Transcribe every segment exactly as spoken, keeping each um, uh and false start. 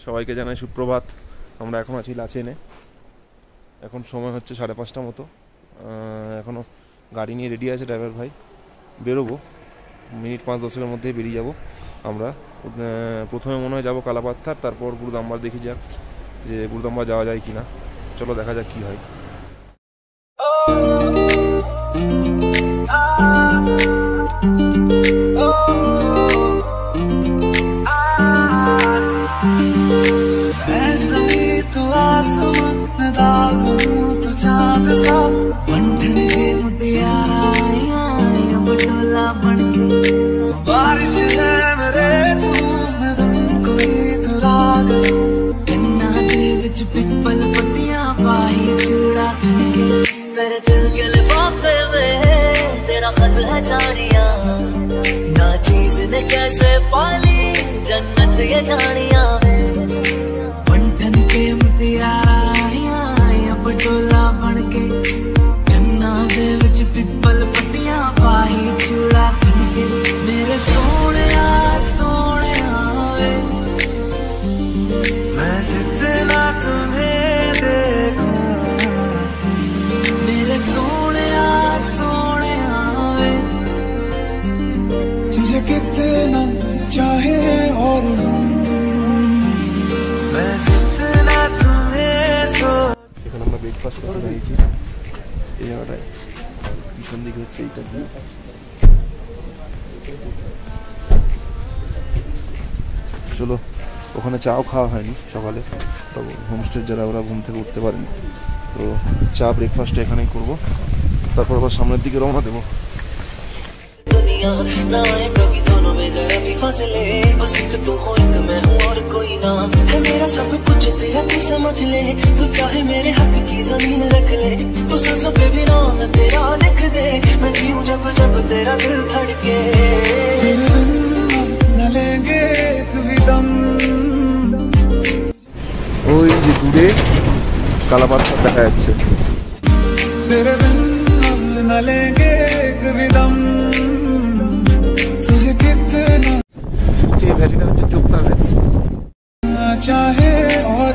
সবাইকে জানাই সুপ্রভাত। আমরা এখন আছি লাচেনে। এখন সময় হচ্ছে সাড়ে পাঁচটা মতো। এখনও গাড়ি নিয়ে রেডি আছে ড্রাইভার ভাই, বেরোবো মিনিট পাঁচ দশের মধ্যে বেরিয়ে যাব আমরা। প্রথমে মনে হয় যাবো কালাপাত্থার, তারপর গুরুদাম্বার দেখি যাক যে গুরুদাম্বার যাওয়া যায় কি না। চলো দেখা যাক কি হয়। बारिश है मेरे धूम धुम कोई तो राग कन्ना दे विच पिपल पत्तियां पाही चूड़ा मेरे दिल के लिफाफे में तेरा खत है जानिया ना चीज ने कैसे पाली जन्नत ये जानिया बंधन के मुटियारा आया पटोला बन के कन्ना दे विच पिपल पत्तियां पाही चूड़ा मेरे सोने सोने वे मैं जितना तुम्हें देखूं मेरे सोने सोने वे तुझे कितना चाहे और मैं जितना तुम्हें सो এখানে আমরা ব্রেকফাস্ট করে নিয়েছি। এই জায়গাটায় পিছন দিকে হচ্ছে এইটা দিয়ে চলো। ওখানে চাও খাওয়া হয়নি সকালে, তবে হোমস্টে যারা ওরা ঘুম থেকে উঠতে পারেনি, তো চা ব্রেকফাস্টটা এখানেই করবো, তারপর আবার সামনের দিকে রওনা দেবো। दुनिया ना है कभी दोनों में जरा भी फासले बस एक तू हो एक मैं हूँ और कोई ना है मेरा सब कुछ तेरा तू समझ ले तू चाहे मेरे हक की जमीन रख ले तू सांसों पे भी नाम तेरा लिख दे मैं जीऊं जब जब तेरा दिल धड़के न लेंगे कभी दम ওই যে দূরে কালাপাত্থা দেখা যাচ্ছে। तेरे बिन न लेंगे कभी दम तुझे कितना যে ভ্যালিটা হচ্ছে চোপড়া ভ্যালি। चाहे और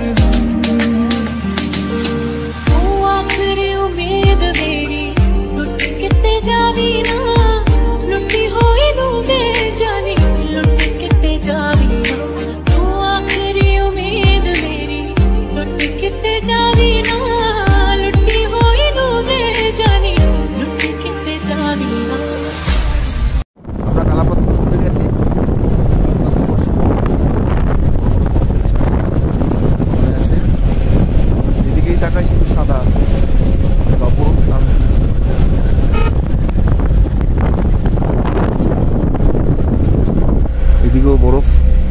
आखिरी उम्मीद मेरी लुट कितने जावी ना लुटी होई नू दे जानी लुट कितने जावी ना तू आखिरी उम्मीद मेरी लुट कितने जावी ना लुटी होई नू दे जानी लुट कितने जावी ना। আমরা কালাপাত্থা ঘুরতে গেছি, এদিকেই তাকাই শুধু সাদা বরফ, সামনে এদিকেও বরফ।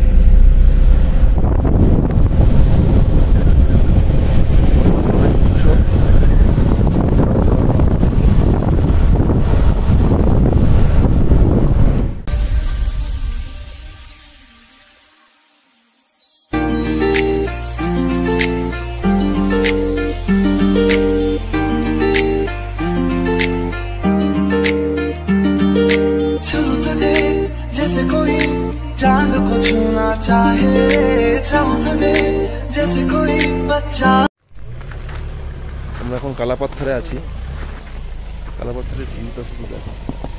जैसे कोई चांद को छूना चाहे चाहूं तुझे जैसे कोई बच्चा। আমরা এখন কালাপাত্থারে আছি। কালাপাত্থারের ভিউটা শুধু দেখো।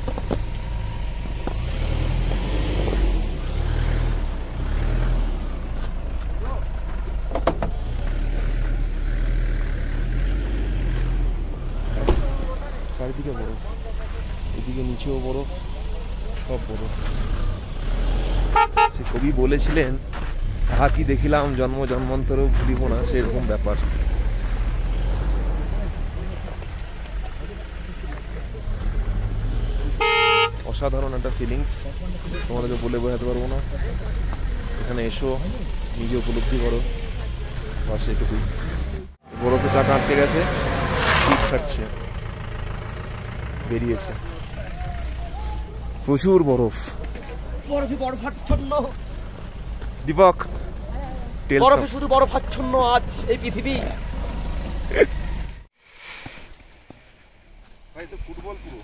চারিদিকে বরফ, এদিকে নিচেও বরফ, সব বরফ। সে কবি বলেছিলেন তাহা কি দেখিলাম জন্ম জন্মান্তরেও ভুলিব না, সেরকম ব্যাপার। অসাধারণ একটা ফিলিংস, তোমাদেরকে বলে বোঝাতে পারবো না। এখানে এসো, নিজে উপলব্ধি করো, বাস এটুকুই। বরফে চাকা আটকে গেছে, শীত কাটছে, বেরিয়েছে প্রচুর বরফ। বরফে বরফাচ্ছন্ন দীপক, বরফে শুধু বরফাচ্ছন্ন আজ এই পৃথিবী। ভাই তো ফুটবল পুরো।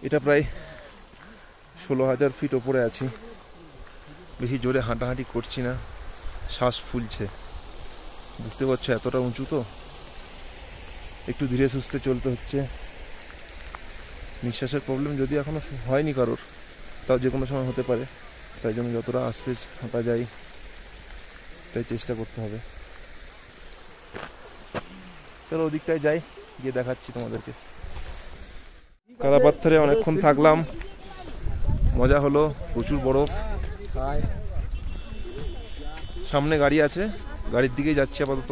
এটা প্রায় ষোলো হাজার ফিট ওপরে আছি। বেশি জোরে হাঁটাহাঁটি করছি না, শ্বাস ফুলছে, বুঝতে পারছো এতটা উঁচু তো, একটু ধীরে সুস্থে চলতে হচ্ছে। নিঃশ্বাসের প্রবলেম যদি এখনো হয়নি কারোর, তাও যে কোনো সময় হতে পারে, তাই জন্য যতটা আস্তে হাঁটা যায় তাই চেষ্টা করতে হবে। চলো ওদিকটায় যাই, গিয়ে দেখাচ্ছি তোমাদেরকে। কাদা পাথরে অনেকক্ষণ থাকলাম, মজা হলো, প্রচুর বরফ। সামনে গাড়ি আছে, গাড়ির দিকেই যাচ্ছি আপাতত।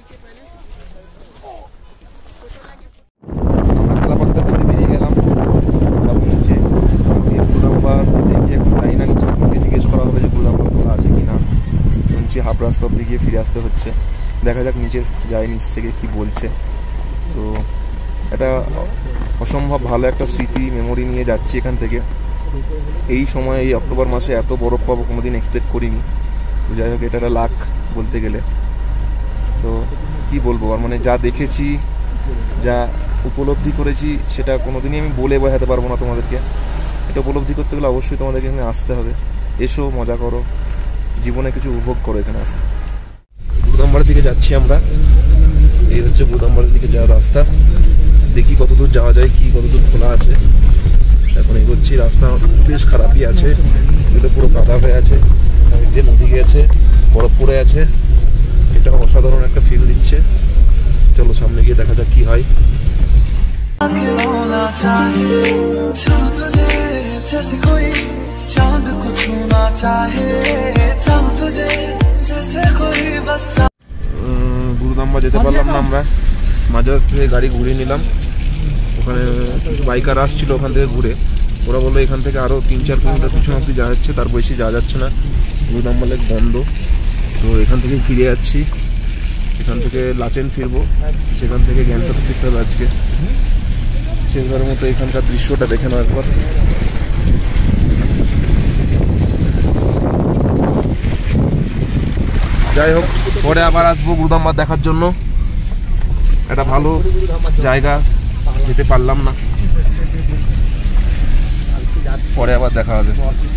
কাদা পাথর থেকে বেরিয়ে গেলাম, যাবো নিচে। গুরুদাম্বার দেখি এখন লাইন আনছে, আমাকে জিজ্ঞেস করা হবে যে গুরুদাম্বার খোলা আছে কিনা। শুনছি হাফ রাস্তা অব্দি গিয়ে ফিরে আসতে হচ্ছে, দেখা যাক নিচে যাই, নিচ থেকে কি বলছে। তো এটা অসম্ভব ভালো একটা স্মৃতি, মেমোরি নিয়ে যাচ্ছি এখান থেকে। এই সময় এই অক্টোবর মাসে এত বরফ পাবো কোনোদিন এক্সপেক্ট করিনি। তো যাই হোক, এটা একটা লাক বলতে গেলে। তো কি বলবো, আর মানে যা দেখেছি, যা উপলব্ধি করেছি, সেটা কোনোদিনই আমি বলে বোঝাতে পারবো না তোমাদেরকে। এটা উপলব্ধি করতে গেলে অবশ্যই তোমাদেরকে এখানে আসতে হবে। এসো, মজা করো, জীবনে কিছু উপভোগ করো এখানে আসতে। গুরুদাম্বারের দিকে যাচ্ছি আমরা, এই হচ্ছে গুরুদাম্বারের দিকে যাওয়ার রাস্তা। দেখি কতদূর যাওয়া যায়, কি কতদূর খোলা আছে। এখন এগোচ্ছি, রাস্তা বেশ খারাপই আছে, এগুলো পুরো কাদা হয়ে আছে, সাইড দিয়ে নদী গেছে, বরফ পড়ে আছে। এটা অসাধারণ একটা ফিল দিচ্ছে। চলো সামনে গিয়ে দেখা যাক কি হয়। গুরুদাম্বা যেতে পারলাম না আমরা, মাঝে থেকে গাড়ি ঘুরিয়ে নিলাম। ওখানে বাইকার আসছিল ওখান থেকে ঘুরে, ওরা বললো এখান থেকে আরও তিন চার কিলোমিটার পিছনে অব্দি যাওয়া যাচ্ছে, তার বেশি যাওয়া যাচ্ছে না, গুরুদাম্বা লেক বন্ধ। তো এখান থেকে ফিরে যাচ্ছি, এখান থেকে লাচেন ফিরবো, সেখান থেকে গ্যাংটক ফিরতে হবে আজকে। শেষবারের মতো এখানকার দৃশ্যটা দেখে নাও একবার। যাই হোক, পরে আবার আসবো গুরুদাম্বা দেখার জন্য। একটা ভালো জায়গা, যেতে পারলাম না, পরে আবার দেখা হবে।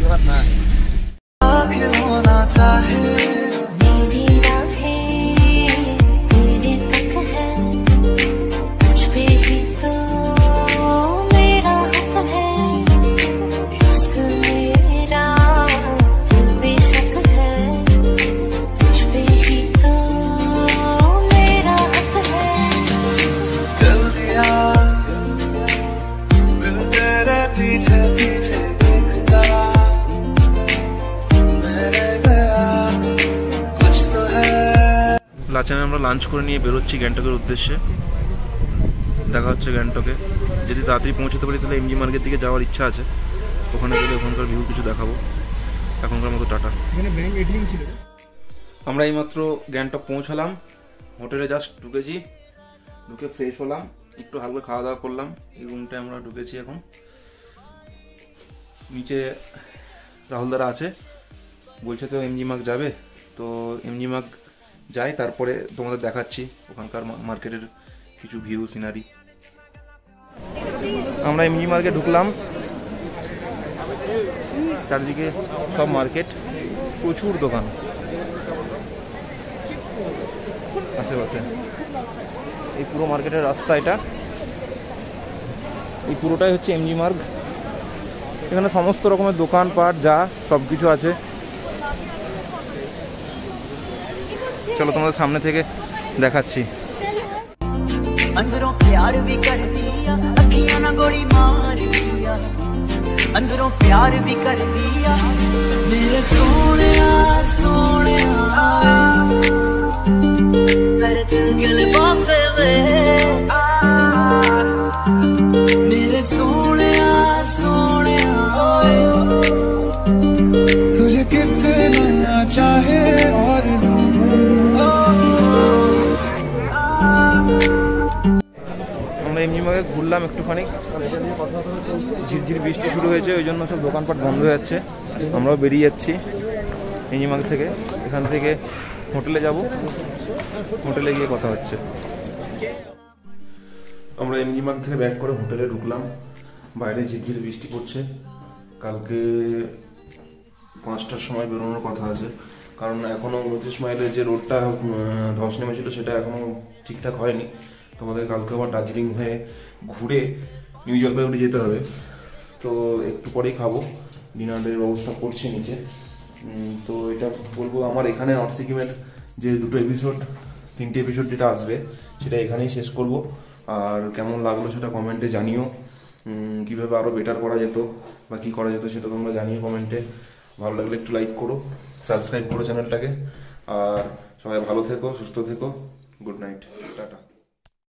লাচেনে আমরা লাঞ্চ করে নিয়ে বেরোচ্ছি গ্যাংটকের উদ্দেশ্যে। দেখা হচ্ছে গ্যাংটকে। যদি তাড়াতাড়ি পৌঁছতে পারি তাহলে এমজি মার্গের দিকে যাওয়ার ইচ্ছা আছে, ওখানে গেলে ওখানকার ভিউ কিছু দেখাবো। এখনকার মতো টাটা। আমরা এইমাত্র গ্যাংটক পৌঁছালাম, হোটেলে জাস্ট ঢুকেছি, ঢুকে ফ্রেশ হলাম, একটু হালকা খাওয়া দাওয়া করলাম। এই রুমটায় আমরা ঢুকেছি এখন। নিচে রাহুল দারা আছে, বলছে তো এমজি মার্গ যাবে, তো এমজি মার্গ যাই, তারপরে তোমাদের দেখাচ্ছি ওখানকার মার্কেটের কিছু ভিউ সিনারি। আমরা এমজি মার্গে ঢুকলাম, চারদিকে সব মার্কেট, প্রচুর দোকান আশেপাশে। এই পুরো মার্কেটের রাস্তা এটা, এই পুরোটাই হচ্ছে এমজি মার্গ। এখানে সমস্ত রকমের দোকানপাট যা সব কিছু আছে। চলো তোমাদের সামনে থেকে দেখাচ্ছি। अंदरों प्यार भी कर दिया, अखियां ना गोली मार दिया, अंदरों प्यार भी कर दिया मेरे सोनिया सोनिया, मेरे दिल के लिफाफे में मेरे सोनिया सोनिया, तुझे कितना चाहे और এমজি মার্গে ঘুরলাম একটুখানি, ঝিরঝির বৃষ্টি শুরু হয়েছে, ওই জন্য সব দোকানপাট বন্ধ হয়ে যাচ্ছে। আমরাও বেরিয়ে যাচ্ছি এমজি মার্গ থেকে। এখান থেকে হোটেলে যাব, হোটেলে গিয়ে কথা হচ্ছে। আমরা এমজি মার্গ থেকে ব্যাক করে হোটেলে ঢুকলাম। বাইরে ঝিরঝির বৃষ্টি পড়ছে। কালকে পাঁচটার সময় বেরোনোর কথা আছে, কারণ এখনও উনত্রিশ মাইলের যে রোডটা ধস নেমেছিল সেটা এখনও ঠিকঠাক হয়নি। তোমাদের কালকে আবার দার্জিলিং হয়ে ঘুরে নিউ জলপাইগুড়ি যেতে হবে। তো একটু পরেই খাবো, ডিনারের ব্যবস্থা করছে নিচে। তো এটা বলবো আমার এখানে নর্থ সিকিমের যে দুটো এপিসোড তিনটে এপিসোড যেটা আসবে সেটা এখানেই শেষ করব। আর কেমন লাগলো সেটা কমেন্টে জানিও, কীভাবে আরও বেটার করা যেত বা কী করা যেত সেটা তোমরা জানিও কমেন্টে। ভালো লাগলে একটু লাইক করো, সাবস্ক্রাইব করো চ্যানেলটাকে। আর সবাই ভালো থেকো, সুস্থ থেকো। Good night, tata.